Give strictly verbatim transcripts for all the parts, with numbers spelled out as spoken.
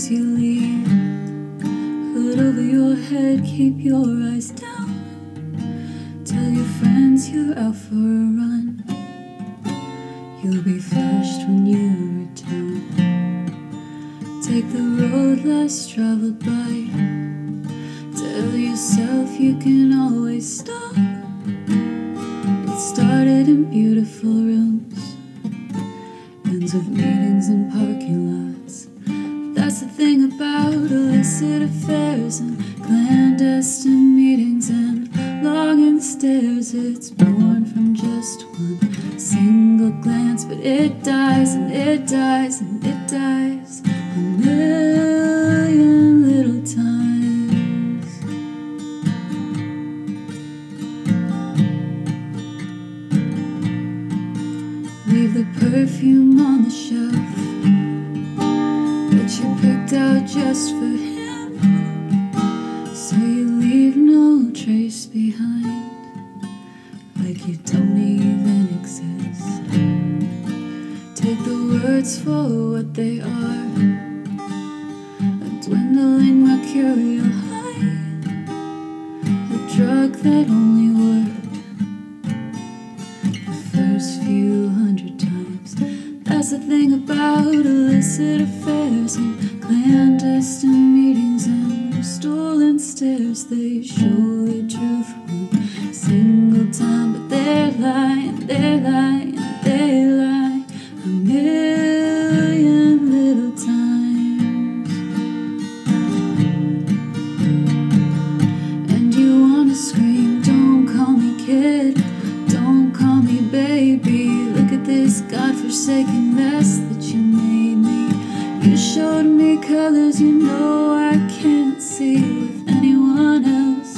as you leave. Hood over your head, keep your eyes down. Tell your friends you're out for a run. You'll be flushed when you return. Take the road less traveled by. Tell yourself you can always stop. It started in beautiful rooms, ends with meetings in parking lots. That's the thing about illicit affairs and clandestine meetings and longing stares. It's born from just one single glance, but it dies and it dies and it dies a million little times. Leave the perfume on the shelf that you picked out just for him, so you leave no trace behind, like you don't even exist. Take the words for what they are, a dwindling mercurial high, a drug that only worked the first few hundred times. That's the thing about illicit affairs and clandestine meetings and stolen stares. They show the truth one single time, but they lie and they lie and they lie a million little times. And you wanna scream, don't call me kid, don't call me baby. Look at this godforsaken mess that you made me. You showed me colors you know I can't see with anyone else.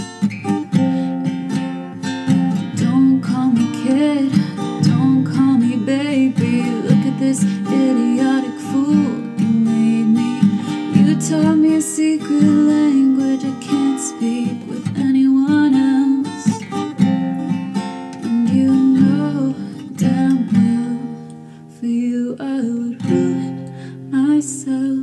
Don't call me kid, don't call me baby. Look at this idiotic fool you made me. You taught me a secret language I can't speak with anyone else. And you know damn well, for you I would ruin myself.